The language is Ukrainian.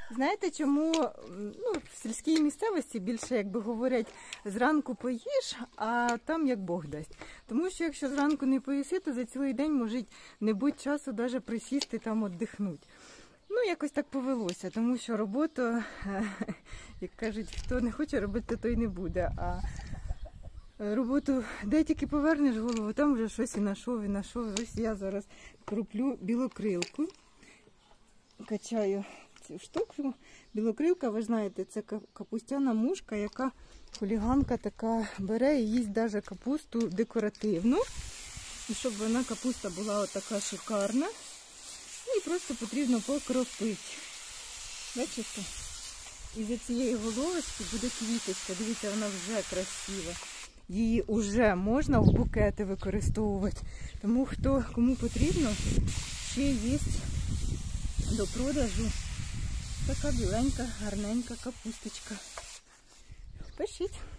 Знаєте, чому в сільській місцевості більше, якби говорять, зранку поїж, а там як Бог дасть. Тому що якщо зранку не поїси, то за цілий день може не бути часу навіть присісти там віддихнути. Якось так повелося, тому що роботу, як кажуть, хто не хоче робити, той не буде. А роботу, де тільки повернеш голову, там вже щось і знайшов. Ось я зараз кроплю білокрилку, качаю цю штуку. Білокрилка, ви знаєте, це капустяна мушка, яка хуліганка така бере і їсть навіть капусту декоративну. І щоб вона, капуста була отака шикарна. І просто потрібно покропити. Бачите? І за цієї головочки буде квіточка. Дивіться, вона вже красива. Її вже можна в букети використовувати. Тому кому потрібно, ще є до продажу така біленька, гарненька капусточка. Пишіть.